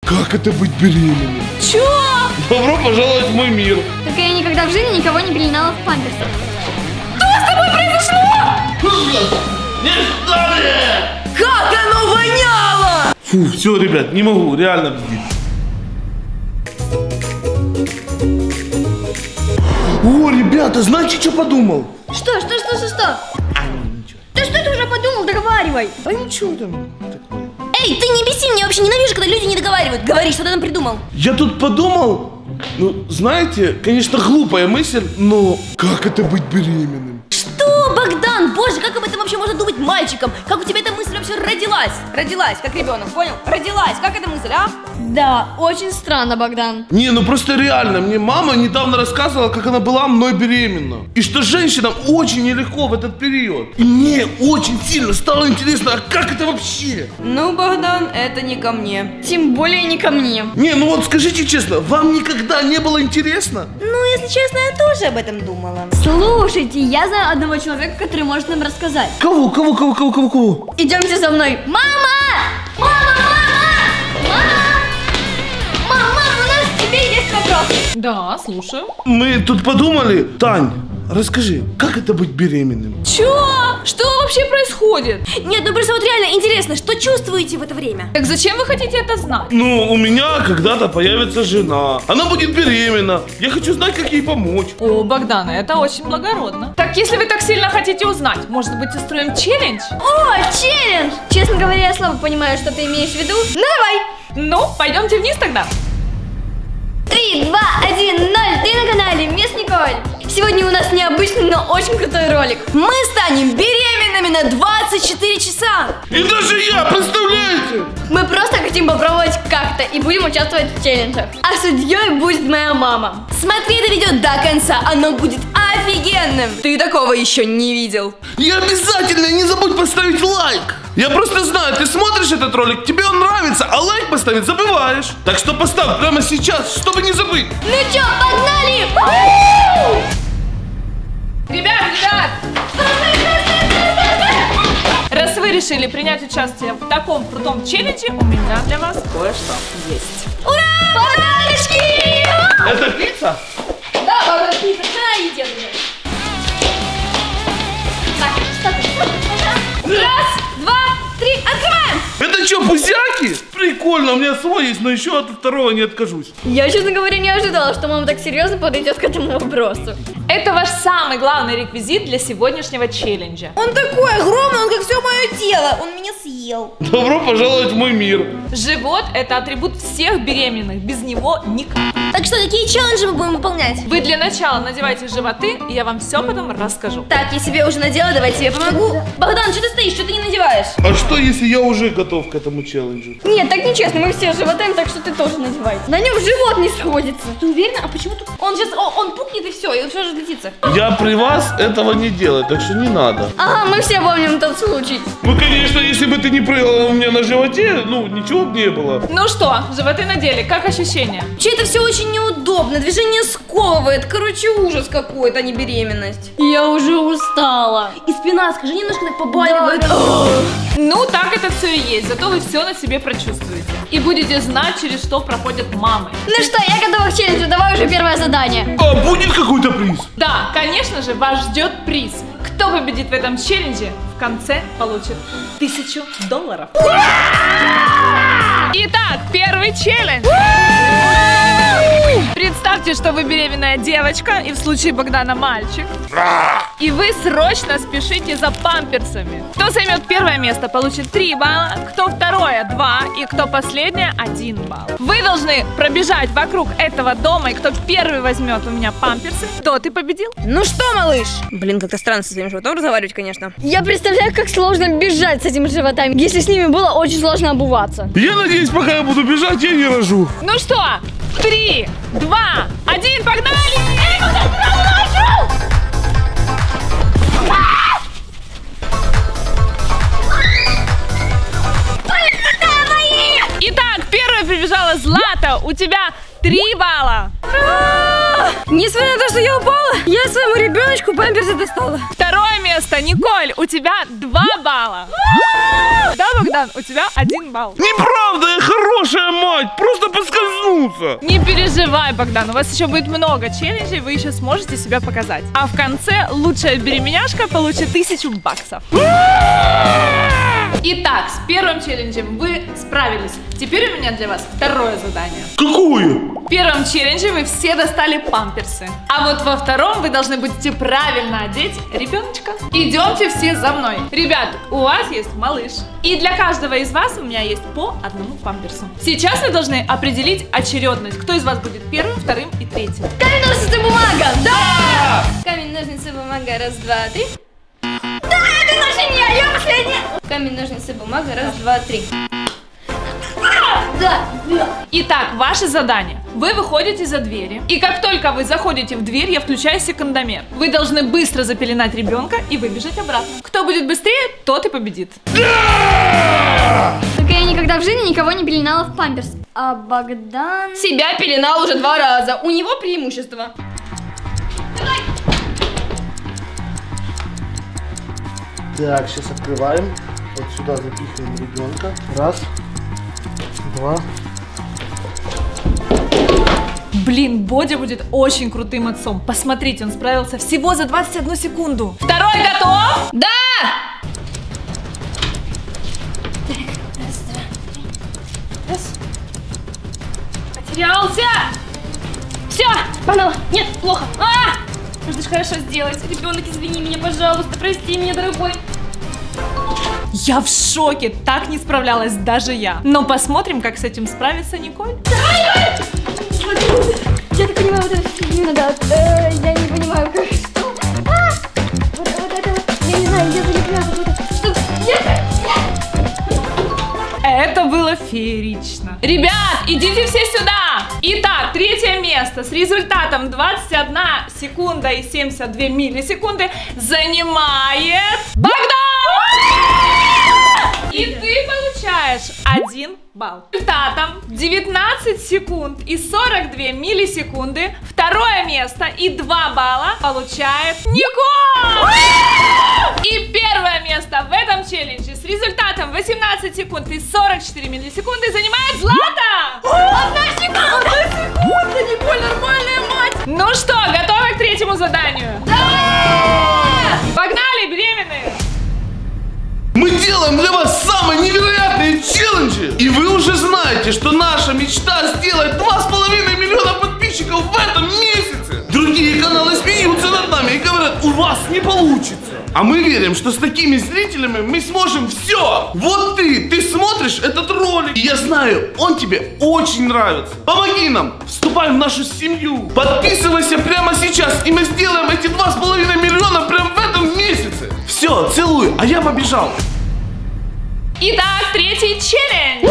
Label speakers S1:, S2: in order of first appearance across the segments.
S1: Как это быть беременным?
S2: Чё?
S1: Добро пожаловать в мой мир.
S3: Так я никогда в жизни никого не пеленала в памперсах.
S2: Что с тобой произошло?
S1: Не встали!
S2: Как оно воняло!
S1: Фу, все, ребят, не могу, реально бздить. О, ребята, знаете, что подумал?
S3: Что?
S1: Ничего.
S3: Да что ты уже подумал? Договаривай.
S1: А ничего там такое.
S2: Эй, ты не беси, меня вообще ненавижу, когда люди не договаривают. Говори, что ты там придумал.
S1: Я тут подумал, ну, знаете, конечно, глупая мысль, но как это быть беременным?
S2: Что, Богдан? Боже, как об этом вообще можно думать мальчиком? Как у тебя эта мысль вообще родилась? Родилась, как ребенок, понял? Родилась, как эта мысль, а?
S3: Да, очень странно, Богдан.
S1: Не, ну просто реально, мне мама недавно рассказывала, как она была мной беременна. И что женщинам очень нелегко в этот период. И мне очень сильно стало интересно, а как это вообще?
S2: Ну, Богдан, это не ко мне.
S3: Тем более не ко мне.
S1: Не, ну вот скажите честно, вам никогда не было интересно?
S2: Ну, если честно, я тоже об этом думала.
S3: Слушайте, я знаю одного человека, который может нам рассказать.
S1: Кого?
S3: Идемте за мной. Мама, у нас к тебе есть вопрос.
S4: Да, слушаю.
S1: Мы тут подумали, Тань, расскажи, как это быть беременным?
S4: Чё? Что вообще происходит?
S2: Нет, ну просто вот реально интересно, что чувствуете в это время?
S4: Так зачем вы хотите это знать?
S1: Ну, у меня когда-то появится жена. Она будет беременна. Я хочу знать, как ей помочь.
S4: О, Богдана, это очень благородно. Так, если вы так сильно хотите узнать, может быть, устроим челлендж?
S3: О, челлендж! Честно говоря, я слабо понимаю, что ты имеешь в виду. Ну давай!
S4: Ну, пойдемте вниз тогда.
S3: 3, 2, 1, 0. Ты на канале Мисс Николь. Сегодня у нас необычный, но очень крутой ролик.
S2: Мы станем беременными на 24 часа!
S1: И даже я, представляете?
S3: Мы просто хотим попробовать как-то и будем участвовать в челленджах. А судьей будет моя мама.
S2: Смотри это видео до конца, оно будет офигенным! Ты такого еще не видел.
S1: И обязательно не забудь поставить лайк. Я просто знаю, ты смотришь этот ролик, тебе он нравится, а лайк поставить забываешь. Так что поставь прямо сейчас, чтобы не забыть.
S3: Ну чё, погнали!
S4: Ребят! Раз вы решили принять участие в таком крутом челлендже, у меня для вас кое-что есть.
S3: Ура! Подарочки!
S1: Это пицца?
S3: Да, папа, пицца, на, иди. Так, что? Раз, два, три, открываем!
S1: Это что, пузяки? Прикольно, у меня свой есть, но еще от второго не откажусь.
S3: Я, честно говоря, не ожидала, что мама так серьезно подойдет к этому вопросу.
S4: Это ваш самый главный реквизит для сегодняшнего челленджа.
S2: Он такой огромный, он как все мое тело. Он меня съел.
S1: Добро пожаловать в мой мир.
S4: Живот – это атрибут всех беременных, без него никак.
S2: Так что, какие челленджи мы будем выполнять?
S4: Вы для начала надевайте животы, и я вам все потом расскажу.
S2: Так, я себе уже надела, давай тебе помогу. Богдан, что ты стоишь, что ты не надеваешь?
S1: А что, если я уже готов к этому челленджу?
S3: Нет, так нечестно, мы все животаем, так что ты тоже надевай. На нем живот не сходится.
S2: Ты уверена? А почему тут? Он сейчас, он пукнет и все разлетится.
S1: Я при вас этого не делаю, так что не надо.
S3: Ага, мы все помним тот случай.
S1: Ну, конечно, если бы ты не прыгала у меня на животе, ну, ничего бы не было.
S4: Ну что, животы надели, как ощущения?
S2: Че, это все очень неудобно, движение сковывает. Короче, ужас какой-то, а не беременность.
S3: Я уже устала.
S2: И спина, скажи, немножко так побаливает.
S4: Ну, так это все и есть, зато вы все на себе прочувствуете. И будете знать, через что проходят мамы.
S3: Ну что, я готова к челленджу, давай уже первое задание.
S1: А будет какой-то приз?
S4: Да, конечно же, вас ждет приз. Кто победит в этом челлендже, в конце получит $1000. Итак, первый челлендж. Представьте, что вы беременная девочка, и в случае Богдана мальчик. И вы срочно спешите за памперсами. Кто займет первое место, получит 3 балла, кто второе 2, и кто последнее 1 балл. Вы должны пробежать вокруг этого дома, и кто первый возьмет у меня памперсы, тот и победил.
S2: Ну что, малыш? Блин, как-то странно со своим животом разговаривать, конечно.
S3: Я представляю, как сложно бежать с этими животами, если с ними было очень сложно обуваться.
S1: Я надеюсь, пока я буду бежать, я не рожу.
S4: Ну что, 3, 2, 1, погнали! Итак, первая прибежала Злата, у тебя 3 балла.
S2: Несмотря на то, что я упала, я своему ребеночку памперсы достала.
S4: Второе место место. Николь, у тебя 2 балла. Да, Богдан, у тебя 1 балл.
S1: Неправда, я хорошая мать, просто поскользнулся.
S4: Не переживай, Богдан, у вас еще будет много челленджей, вы еще сможете себя показать. А в конце лучшая беременяшка получит 1000 баксов. Итак, с первым челленджем вы справились. Теперь у меня для вас второе задание.
S1: Какое?
S4: В первом челлендже вы все достали памперсы. А вот во втором вы должны будете правильно одеть ребеночка. Идемте все за мной. Ребят, у вас есть малыш. И для каждого из вас у меня есть по 1 памперсу. Сейчас вы должны определить очередность. Кто из вас будет первым, вторым и третьим.
S3: Камень, ножницы, бумага! Да! Камень, ножницы, бумага, раз, два, три. Да, это наша не я последняя! Камень, ножницы, бумага, раз, два, три. Да, да.
S4: Итак, ваше задание. Вы выходите за двери, и как только вы заходите в дверь, я включаю секундомер. Вы должны быстро запеленать ребенка и выбежать обратно. Кто будет быстрее, тот и победит.
S3: Только я никогда в жизни никого не пеленала в памперс. А Богдан...
S2: Себя пеленал уже 2 раза. У него преимущество.
S1: Так, сейчас открываем. Вот сюда запихиваем ребенка. Раз, 2.
S4: Блин, Бодя будет очень крутым отцом. Посмотрите, он справился всего за 21 секунду. Второй готов?
S2: Да!
S4: Потерялся.
S2: Все, погнала. Нет, плохо. Нужно же хорошо сделать. Ребенок, извини меня, пожалуйста, прости меня, дорогой.
S4: Я в шоке, так не справлялась даже я. Но посмотрим, как с этим справится Николь.
S3: Я так понимаю, вот эту фигню надо... я не понимаю, как... Что? Вот это вот... Я не знаю, где залепляться. Что? Нет!
S4: Это было феерично. Ребят, идите все сюда. Итак, третье место с результатом 21 секунда и 72 миллисекунды занимает Богдан! И ты получаешь 1 балл. Результатом 19 секунд и 42 миллисекунды второе место и 2 балла получает Николь! И первое место в этом челлендже с результатом 18 секунд и 44 миллисекунды занимает Злата! 1 секунда, Николь, нормальная мать! Ну что, готовы к третьему заданию? Да! Погнали, беременные!
S1: Мы делаем для вас самые невероятные челленджи. И вы уже знаете, что наша мечта сделать 2,5 миллиона подписчиков в этом месяце. Другие каналы смеются над нами и говорят, у вас не получится. А мы верим, что с такими зрителями мы сможем все. Вот ты смотришь этот ролик, и я знаю, он тебе очень нравится. Помоги нам, вступай в нашу семью. Подписывайся прямо сейчас, и мы сделаем эти 2,5 миллиона прямо в этом месяце. Все, целую, а я побежал.
S4: Итак, третий челлендж.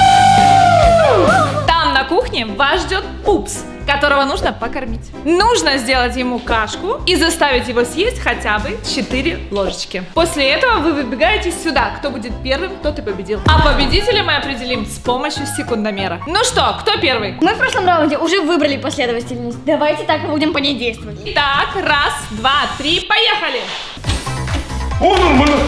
S4: Там на кухне вас ждет пупс, которого нужно покормить. Нужно сделать ему кашку и заставить его съесть хотя бы 4 ложечки. После этого вы выбегаете сюда. Кто будет первым, тот и победил. А победителя мы определим с помощью секундомера. Ну что, кто первый?
S3: Мы в прошлом раунде уже выбрали последовательность. Давайте так и будем по ней действовать.
S4: Итак, 1, 2, 3, поехали!
S1: О, нормально.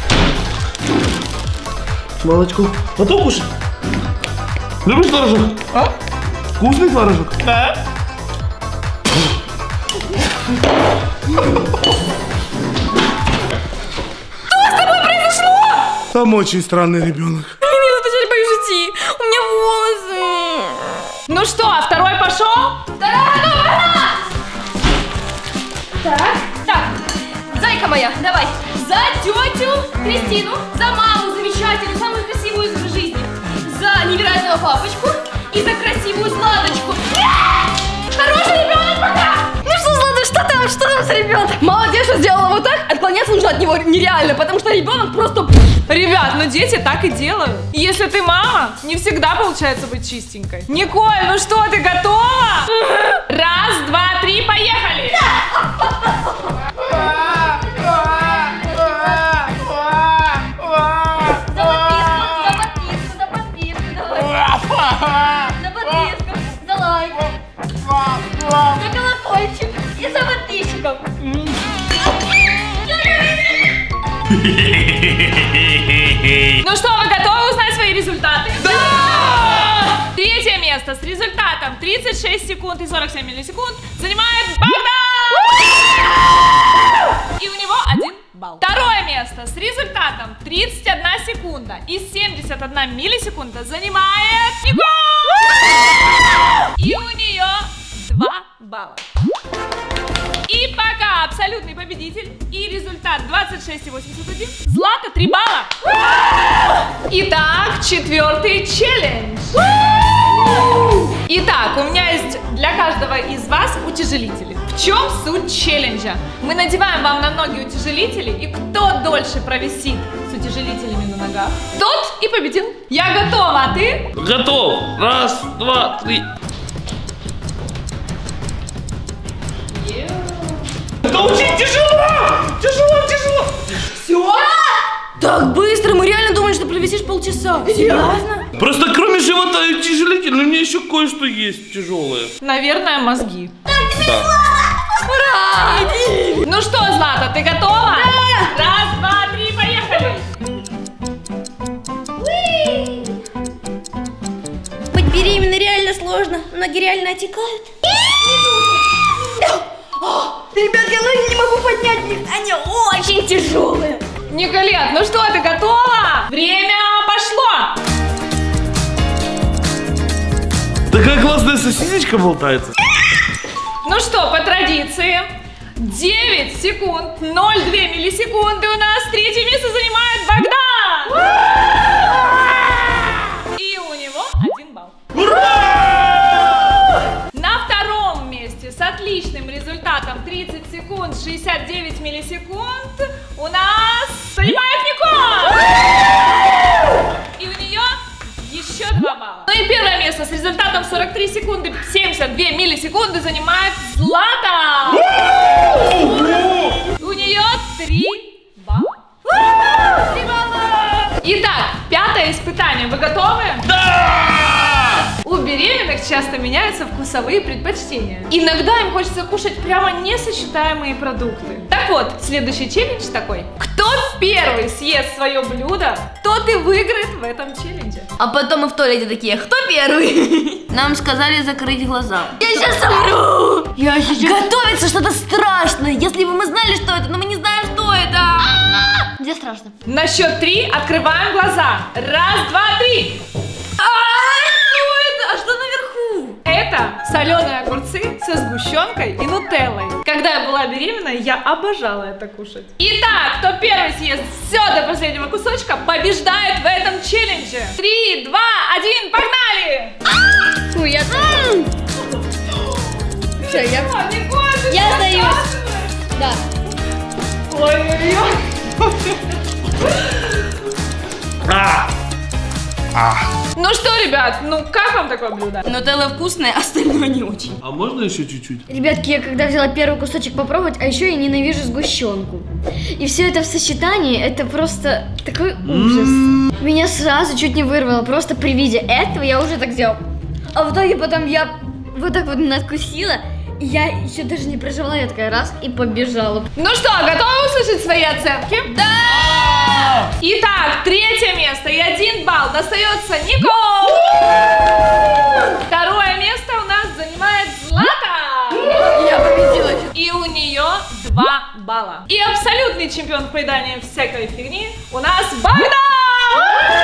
S1: Малочку. Готов кушать? Любишь творожок? А? Вкусный творожок? Да.
S4: Что с тобой произошло?
S1: Там очень странный ребенок.
S4: Блин, я теперь боюсь идти. У меня волосы. Ну что, второй пошел?
S2: Так, зайка моя, давай. За тетю Кристину, за маму замечательную, самую красивую в жизни, за невероятного папочку и за красивую Златочку. Хороший ребенок пока!
S3: Ну что, Злата, что там с ребенком?
S2: Молодец, что сделала вот так. Отклоняться нужно от него нереально, потому что ребенок просто...
S4: Ребят, ну дети так и делают. Если ты мама, не всегда получается быть чистенькой. Николь, ну что, ты готова? 1, 2, 3, поехали!
S3: За лайк, за колокольчик и за подписчиков.
S4: Ну что, вы готовы узнать свои результаты?
S1: Да!
S4: Третье место с результатом 36 секунд и 47 миллисекунд занимает Богдан! И у него 1 балл. Второе место с результатом 31 секунда и 71 миллисекунда занимает Николь! И у нее 2 балла. И пока абсолютный победитель и результат 26,81, Злата 3 балла. Итак, четвертый челлендж. Итак, у меня есть для каждого из вас утяжелители. В чем суть челленджа? Мы надеваем вам на ноги утяжелители, и кто дольше провисит с утяжелителями на ногах, тот и победил. Я готова, а ты?
S1: Готов. Раз, два, три. Это очень тяжело! Тяжело!
S2: Все? Так быстро, мы реально думали, что провисишь полчаса. Серьезно?
S1: Просто кроме живота и утяжелителя, у меня еще кое-что есть тяжелое.
S4: Наверное, мозги.
S1: Да.
S4: Ура! Ну что, Злата, ты готова? Да! Раз, два, три, поехали!
S3: Быть беременной реально сложно. Ноги реально отекают. Ребят, я ноги не могу поднять, они очень тяжелые.
S4: Николет, ну что, ты готова? Время пошло!
S1: Такая классная сосисечка болтается.
S4: Ну что, по традиции, 9 секунд, 0,2 миллисекунды у нас. Третье место занимает Богдан! И у него 1 балл. На втором месте с отличным результатом 30 секунд, 69 миллисекунд у нас занимает Николь! И у нее еще 2 балла. Ну и первое место с результатом 43 секунды, 72 миллисекунды занимает Злата! У нее 3 балла. 3 балла! Итак, пятое испытание. Вы готовы?
S1: Да!
S4: У беременных часто меняются вкусовые предпочтения. Иногда им хочется кушать прямо несочетаемые продукты. Так вот, следующий челлендж такой. Кто первый съест свое блюдо, тот и выиграет в этом челлендже.
S2: А потом мы в туалете такие, кто первый? Нам сказали закрыть глаза. Я сейчас умру! Готовится что-то страшное. Если бы мы знали, что это, но мы не знаем, что это. Где страшно?
S4: На счет 3 открываем глаза. Раз, два, три.
S2: А что наверху?
S4: Это соленые огурцы со сгущенкой и нутеллой. Когда я была беременна, я обожала это кушать. Итак, кто первый съест все до последнего кусочка, побеждает в этом челлендже. 3, 2, 1, погнали!
S3: Фу, я Все, я
S4: Я
S3: сдаюсь. Да.
S4: Ой-ой-ой. Ну что, ребят, ну как вам такое блюдо?
S2: Нутелла вкусная, остальное не очень.
S1: А можно еще чуть-чуть?
S3: Ребятки, я когда взяла первый кусочек попробовать, а еще я ненавижу сгущенку. И все это в сочетании, это просто такой ужас. Меня сразу чуть не вырвало, просто при виде этого я уже так сделала. А в итоге потом я вот так вот надкусила, и я еще даже не проживала, я такая раз и побежала.
S4: Ну что, готовы услышать свои оценки? Да! Итак, третье место и 1 балл достается Николь! Второе место у нас занимает Злата!
S2: Я победила.
S4: И у нее 2 балла. И абсолютный чемпион в поедании всякой фигни у нас Богдан!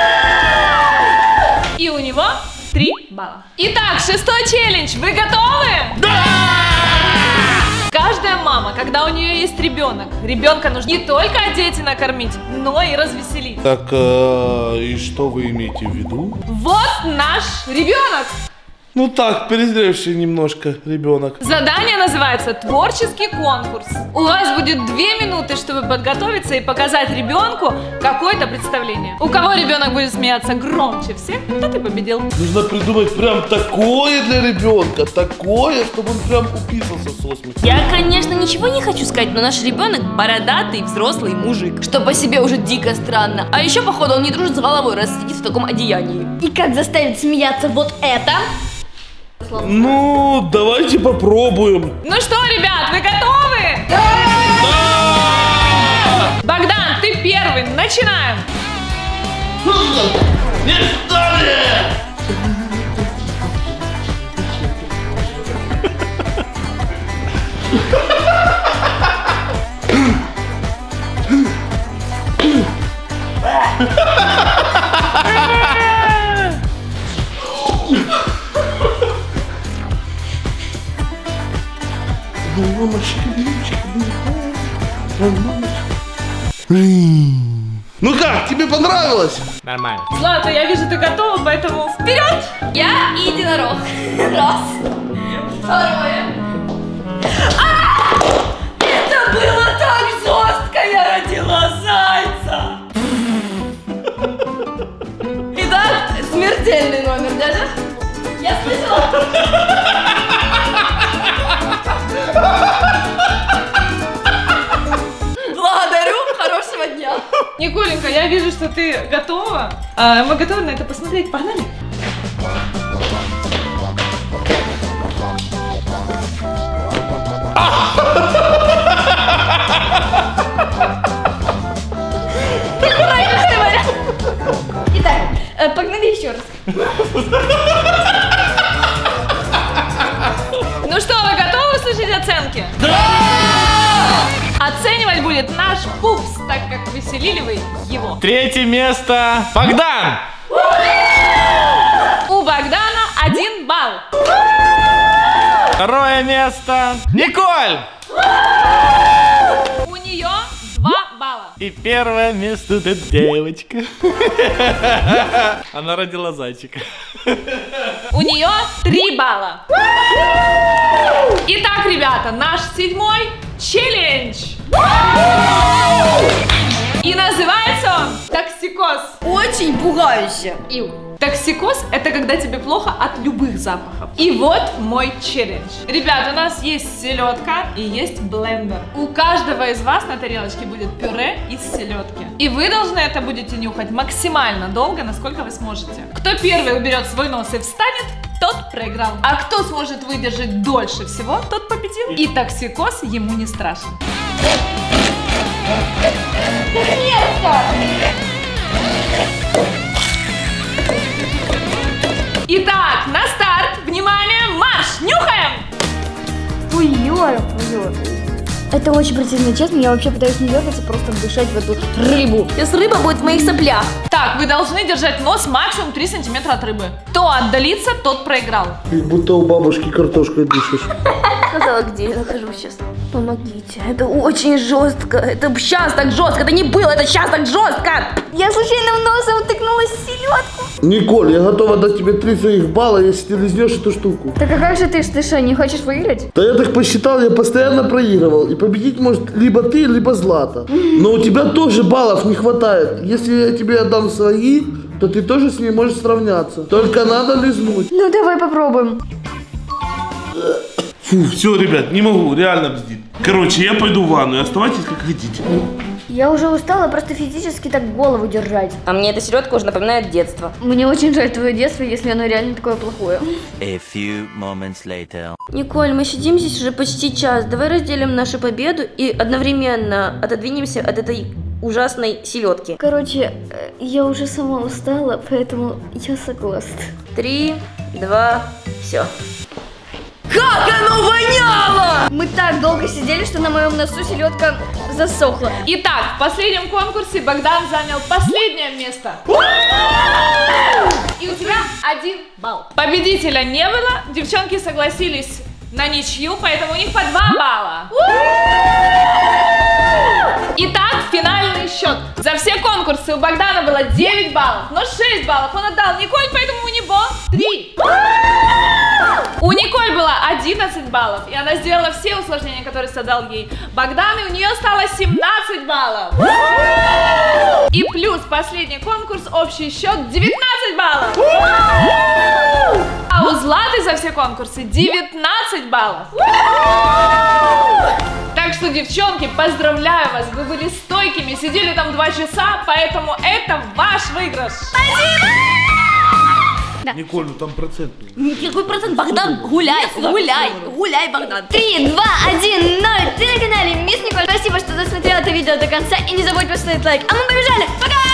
S4: И у него 3 балла. Итак, 6-й челлендж. Вы готовы?
S1: Да!
S4: Каждая мама, когда у нее есть ребенка нужно не только одеть и накормить, но и развеселить.
S1: Так, и что вы имеете в виду?
S4: Вот наш ребенок.
S1: Ну так, перезревший немножко ребенок.
S4: Задание называется «Творческий конкурс». У вас будет 2 минуты, чтобы подготовиться и показать ребенку какое-то представление. У кого ребенок будет смеяться громче всех, тот и победил.
S1: Нужно придумать прям такое для ребенка, такое, чтобы он прям уписался со смеху.
S2: Я, конечно, ничего не хочу сказать, но наш ребенок бородатый взрослый мужик, что по себе уже дико странно. А еще, походу, он не дружит с головой, раз сидит в таком одеянии.
S3: И как заставить смеяться вот это?
S1: Ну, давайте попробуем.
S4: Ну что, ребят, вы готовы? Да! Богдан, ты первый, начинаем.
S1: Не встали! Ну как, тебе понравилось?
S5: Нормально.
S4: Злата, я вижу, ты готова, поэтому вперед!
S2: Я единорог. Раз. Второе. Это было так жестко, я родила зайца. Итак, смертельный номер, дядя. Я слышала. Благодарю, хорошего дня.
S4: Николенька, я вижу, что ты готова. Мы готовы на это посмотреть. Погнали.
S2: Итак, погнали еще раз.
S4: Ну что, вы готовы услышать оценки? Да! Оценивать будет наш пупс, так как веселили вы его.
S5: Третье место. Богдан!
S4: У Богдана 1 балл.
S5: Второе место. Николь!
S4: У нее 2 балла.
S5: И первое место это девочка. Она родила зайчика.
S4: У нее 3 балла. Итак, ребята, наш 7-й челлендж. И называется он токсикоз.
S2: Очень пугающе.
S4: Токсикоз – это когда тебе плохо от любых запахов. И вот мой челлендж. Ребят, у нас есть селедка и есть блендер. У каждого из вас на тарелочке будет пюре из селедки. И вы должны это будете нюхать максимально долго, насколько вы сможете. Кто первый уберет свой нос и встанет, тот проиграл. А кто сможет выдержать дольше всего, тот победил. И токсикоз ему не страшен. Итак, на старт, внимание, марш, нюхаем!
S3: Это очень противно, честно, я вообще пытаюсь не дергаться, просто дышать в эту рыбу.
S2: Сейчас рыба будет в моих соплях.
S4: Так, вы должны держать нос максимум 3 сантиметра от рыбы. Кто отдалится, тот проиграл.
S1: Как будто у бабушки картошкой дышишь.
S2: Сказала, где я нахожусь сейчас. Помогите, это очень жестко. Это сейчас так жестко, это не было, это сейчас так жестко.
S3: Я случайно в нос утыкнулась в селедку.
S1: Николь, я готова дать тебе 3 своих балла, если ты лизнешь эту штуку.
S3: Так а как же ты что, не хочешь выиграть?
S1: Да я так посчитал, я постоянно проигрывал. И победить может либо ты, либо Злата. Но у тебя тоже баллов не хватает. Если я тебе отдам свои, то ты тоже с ней можешь сравняться. Только надо лизнуть.
S3: Ну давай попробуем.
S1: Фу, все, ребят, не могу, реально бздит. Короче, я пойду в ванну, оставайтесь как хотите.
S3: Я уже устала просто физически так голову держать.
S2: А мне эта селедка уже напоминает детство.
S3: Мне очень жаль твое детство, если оно реально такое плохое.
S6: A few moments later.
S2: Николь, мы сидим здесь уже почти час. Давай разделим нашу победу и одновременно отодвинемся от этой ужасной селедки.
S3: Короче, я уже сама устала, поэтому я согласна.
S2: 3, 2, все. Как оно воняло!
S3: Мы так долго сидели, что на моем носу селедка засохла.
S4: Итак, в последнем конкурсе Богдан занял последнее место. И у тебя 1 балл. Победителя не было, девчонки согласились на ничью, поэтому у них по 2 балла. Итак, финальный счет. За все конкурсы у Богдана было 9 баллов, но 6 баллов он отдал Николь, поэтому у него 3. У Николь было 11 баллов, и она сделала все усложнения, которые задал ей Богдан, и у нее стало 17 баллов. И плюс последний конкурс, общий счет 19 баллов. А у Златы за все конкурсы 19 баллов. Так что, девчонки, поздравляю вас, вы были стойкими, сидели там 2 часа, поэтому это ваш выигрыш.
S1: Николь, ну там процент.
S2: Какой процент? Богдан, гуляй, Богдан.
S3: 3, 2, 1, 0. Ты на канале Мисс Николь. Спасибо, что досмотрел это видео до конца. И не забудь поставить лайк. А мы побежали. Пока!